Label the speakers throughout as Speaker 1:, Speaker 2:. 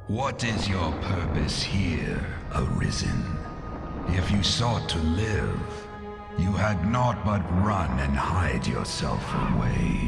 Speaker 1: What is your purpose here, Arisen? If you sought to live, you had naught but run and hide yourself away.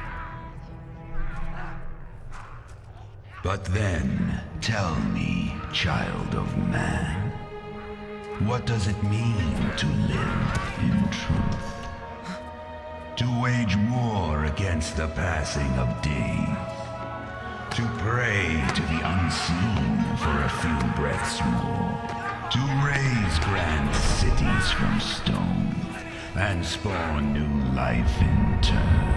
Speaker 1: But then, tell me, child of man, what does it mean to live in truth? To wage war against the passing of days. To pray to the unseen for a few breaths more. To raise grand cities from stone and spawn new life in turn.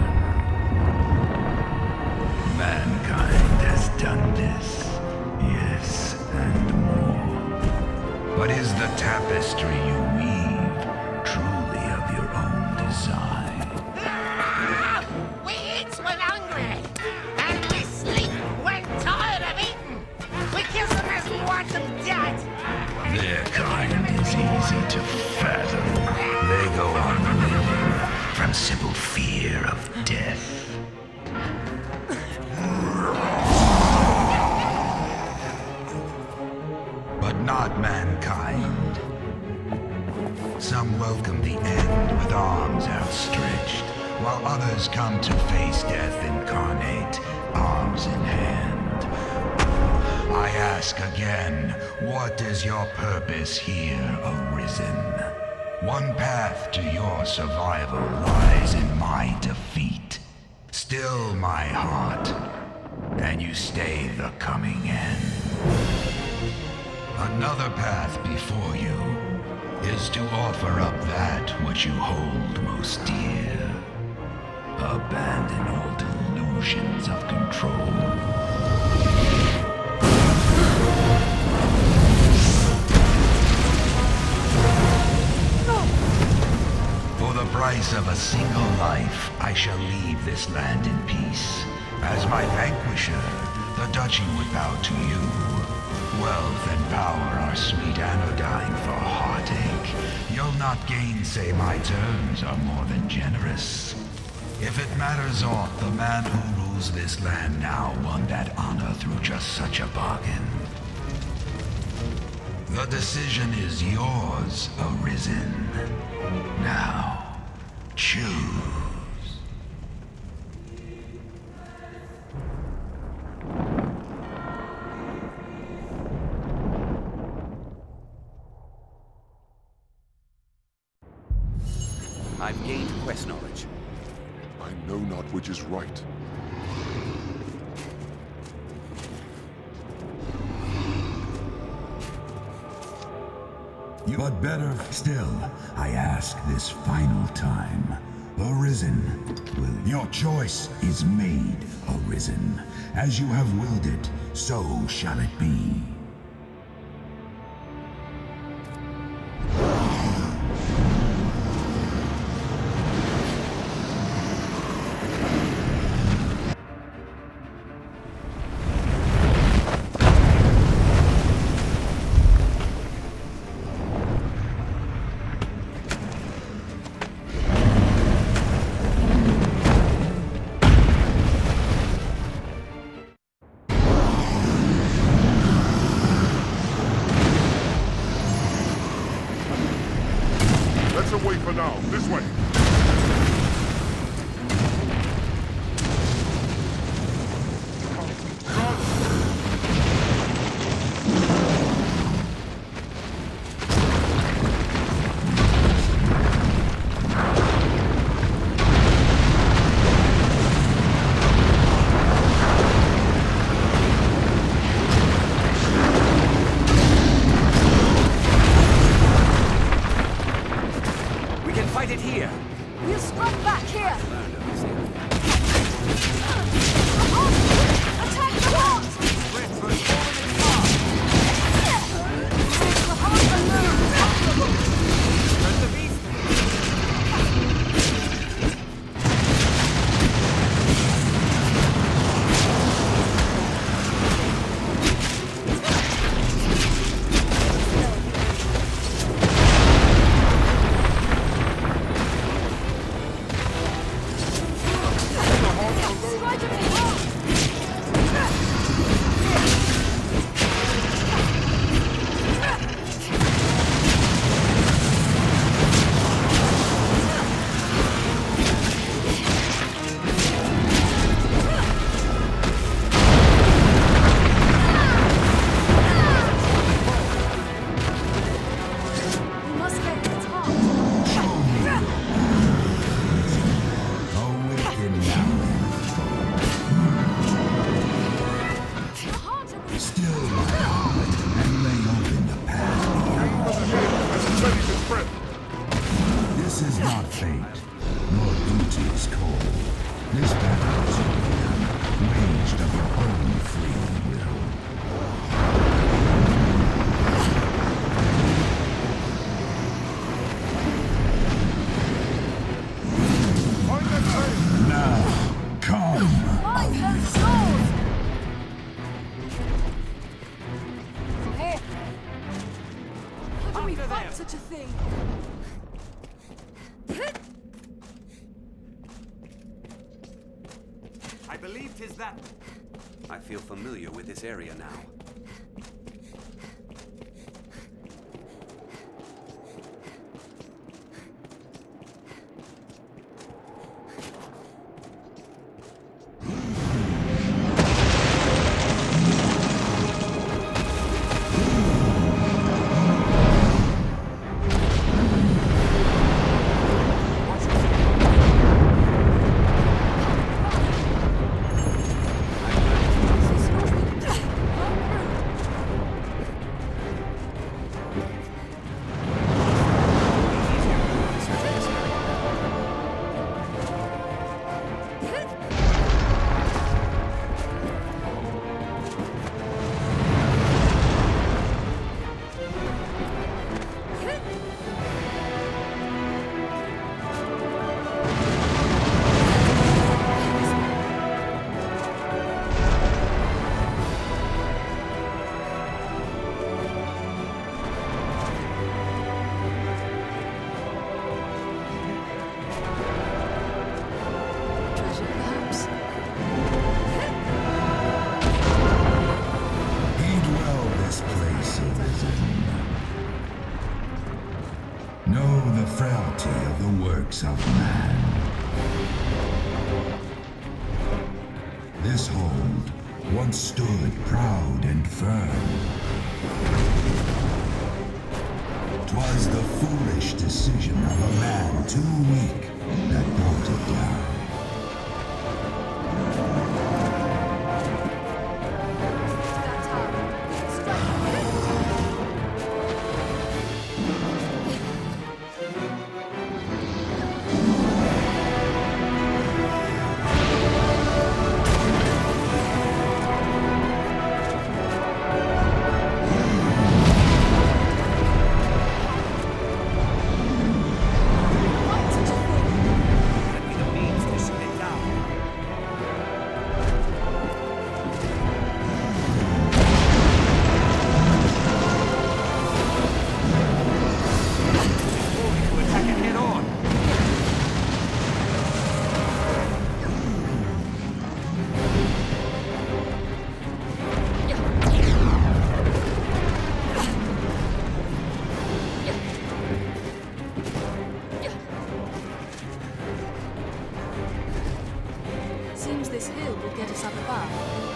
Speaker 1: Mankind has done this, yes, and more. But is the tapestry you weave truly of your own design?
Speaker 2: We eat when hungry, and we sleep when tired of eating. We kill them as we want them dead.
Speaker 1: Their kind is easy to fathom. They go on living from simple fear of death. But not mankind. Some welcome the end with arms outstretched, while others come to face death incarnate, arms in hand. I ask again, what is your purpose here, Arisen? One path to your survival lies in my defeat. Still my heart, and you stay the coming end. Another path before you is to offer up that which you hold most dear. Abandon all delusions of control. For the price of a single life, I shall leave this land in peace. As my vanquisher, the duchy would bow to you. Wealth and power are sweet anodyne for heartache. You'll not gainsay my terms are more than generous. If it matters aught, the man who rules this land now won that honor through just such a bargain. The decision is yours, Arisen. Now, choose.
Speaker 3: I've gained quest knowledge.
Speaker 4: I know not which is right.
Speaker 1: But better still, I ask this final time. Arisen, your choice is made, Arisen. As you have willed it, so shall it be.
Speaker 3: such a thing.
Speaker 5: I believe 'tis that. I feel familiar with this area now.
Speaker 1: Of man. This hold once stood proud and firm. 'Twas the foolish decision of a man too weak that brought it down.
Speaker 3: This hill will get us up above.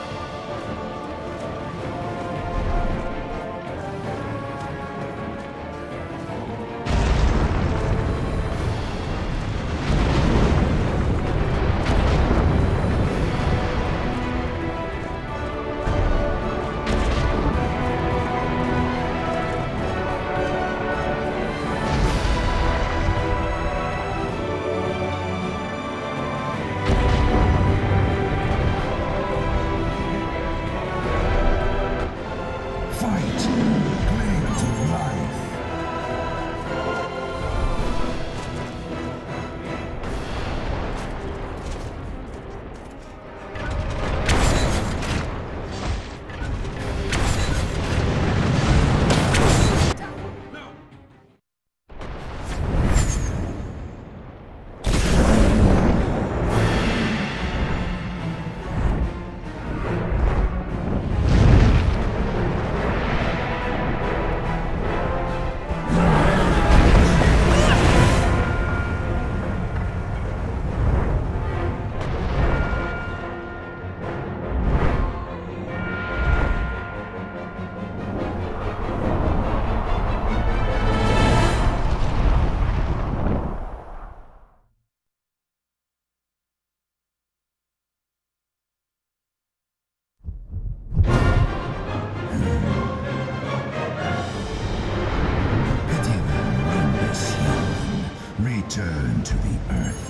Speaker 1: Return to the earth.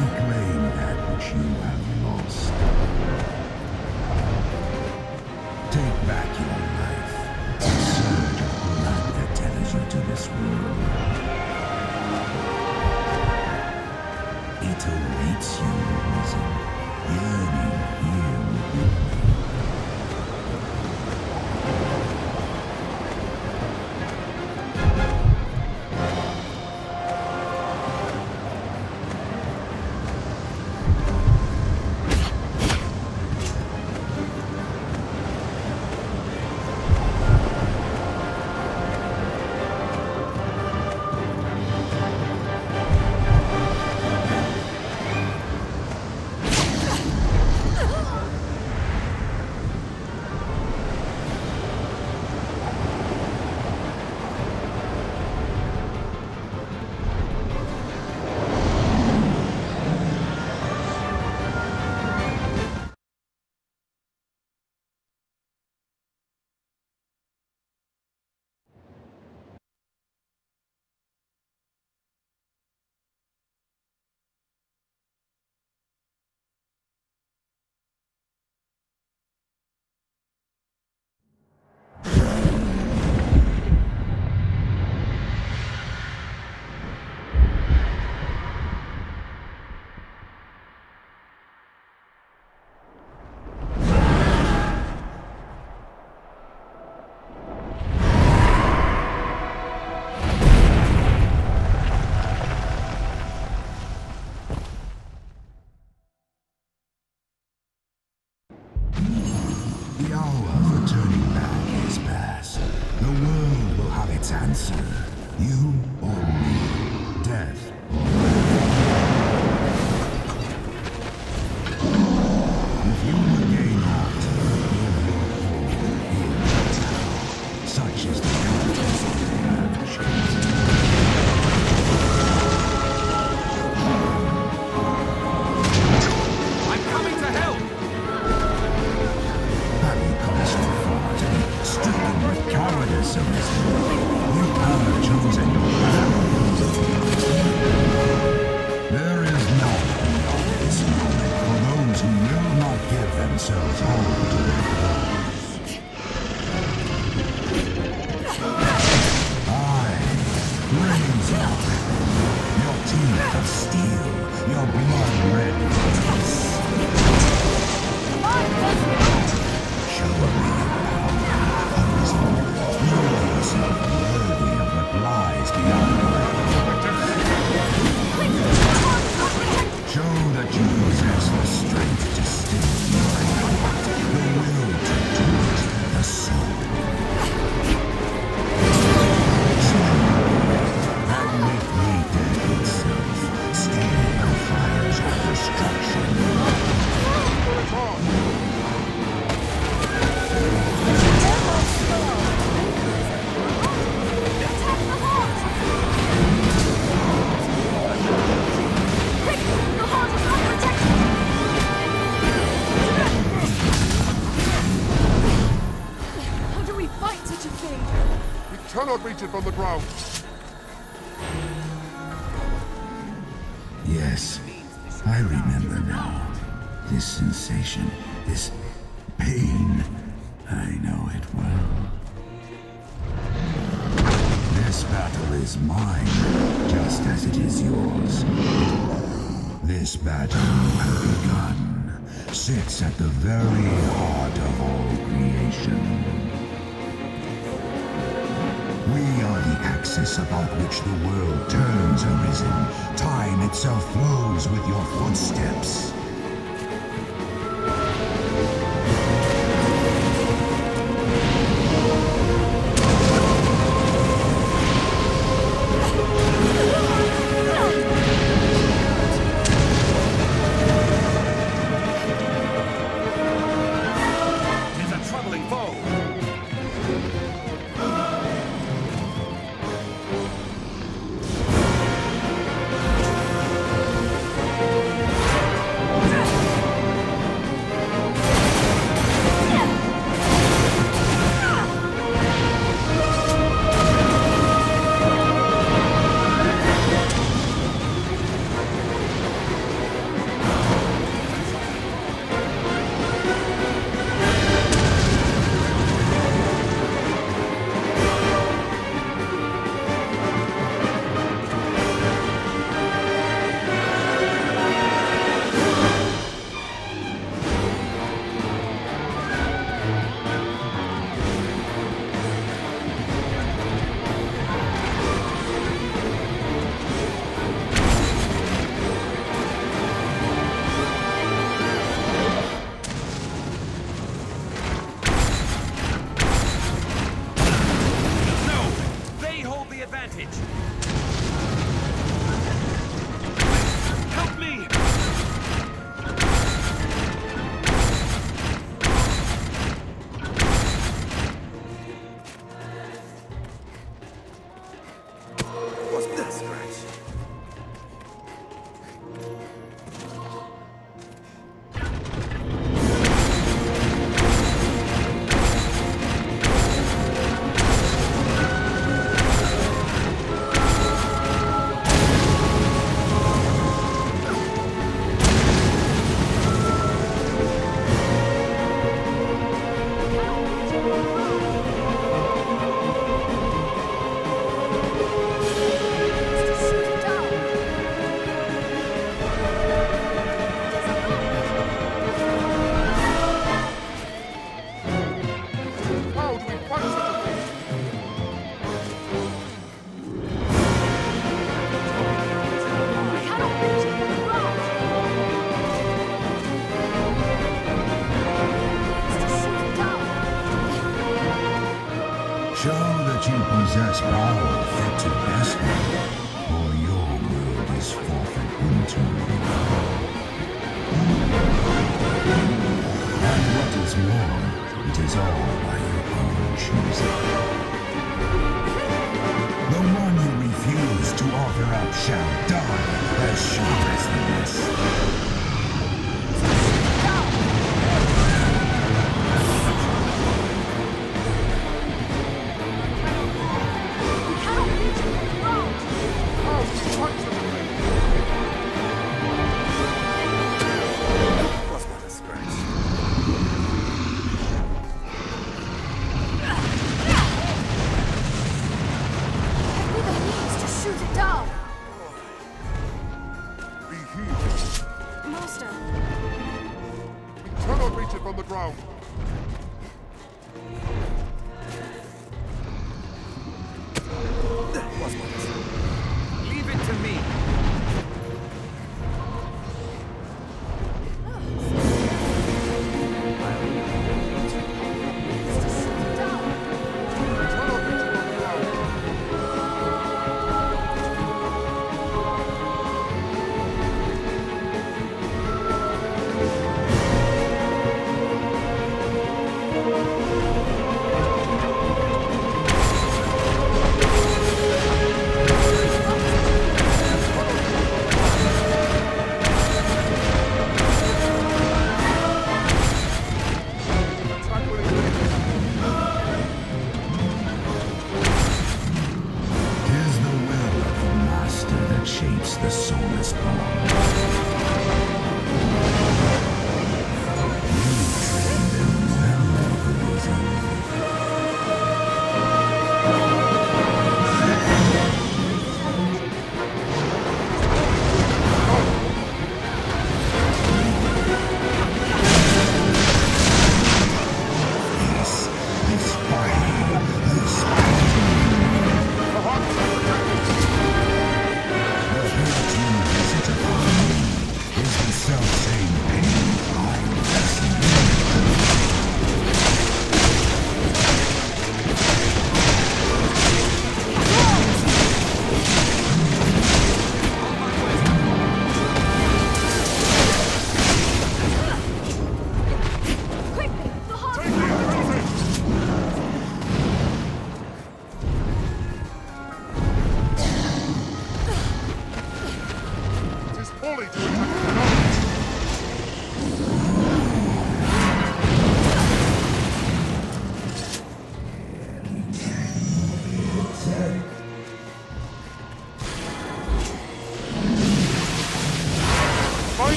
Speaker 1: reclaim that which you have lost. Take back your life. The surge of blood that tethers you to this world. It awaits you, Risen, yearning here within me. The hour for turning back is past. The world will have its answer. You or me. Death or life. If you would gain heart, give your all here now. Such is the contest of the actions.
Speaker 5: I'm coming to help!
Speaker 1: Stricken with cowardice, Arisen. You have chosen your path. There is none beyond this moment for those who will not give themselves whole to their cause. I raise your weapon, your teeth of steel, your blood red face. Show me yourself worthy of what lies beyond the show that you possess the strength to still your heart, the will to do it, the soul. That make me death itself, stay the fires of destruction.
Speaker 4: Cannot reach it from the ground.
Speaker 1: Yes, I remember now. This sensation, this pain, I know it well. This battle is mine, just as it is yours. This battle you have begun sits at the very heart of all creation. We are the axis about which the world turns, Arisen. Time itself flows with your footsteps. possess power fit to best me, or your world is forfeit into me. And what is more, it is all by your own choosing. The one who refused to offer up shall die as sure as the rest.
Speaker 4: From the ground.
Speaker 5: Leave it to me. The soulless bond. You train them well, Grigori.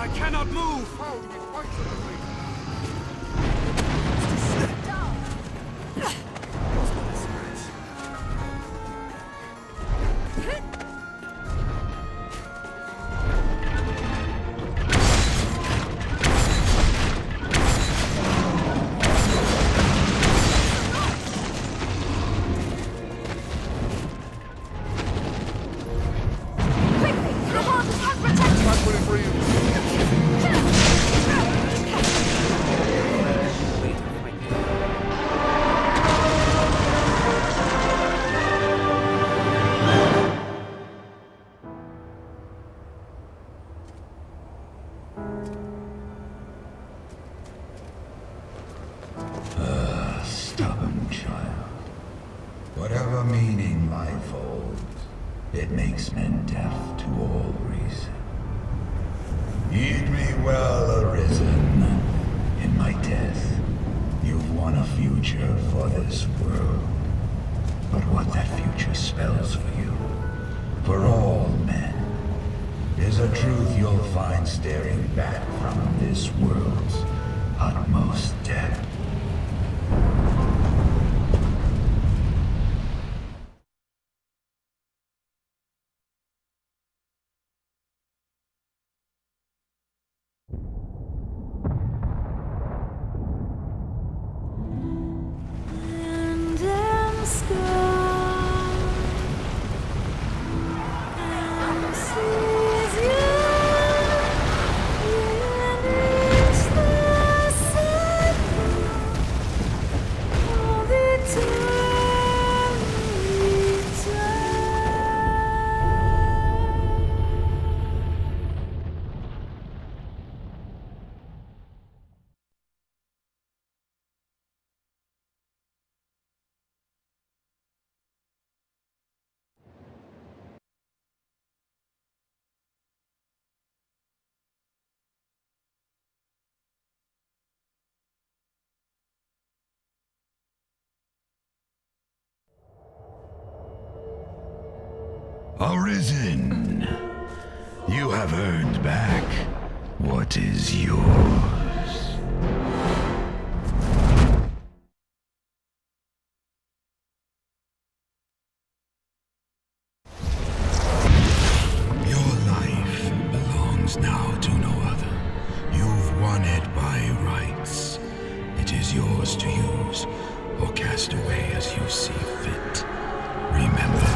Speaker 5: I cannot move!
Speaker 4: How do we fight such a thing?
Speaker 1: Stubborn child. Whatever meaning life holds, it makes men deaf to all reason. Heed me well, Arisen. In my death, you've won a future for this world. But what that future spells for you, for all men, is a truth you'll find staring back from this world's utmost depth. Arisen, you have earned back what is yours. Your life belongs now to no other. You've won it by rights. It is yours to use or cast away as you see fit. Remember,